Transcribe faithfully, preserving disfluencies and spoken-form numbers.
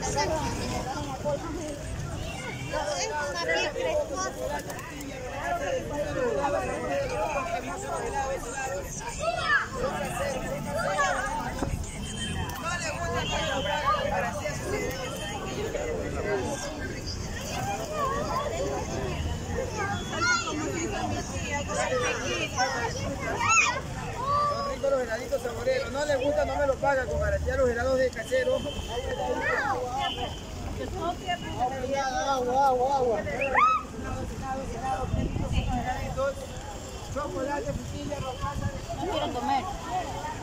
Los heladitos saboreros, no les gusta, no me lo paga, compadre. Ya los helados de casero. Agua, agua, agua. Chocolate, frutilla, rocaza. No quiero comer.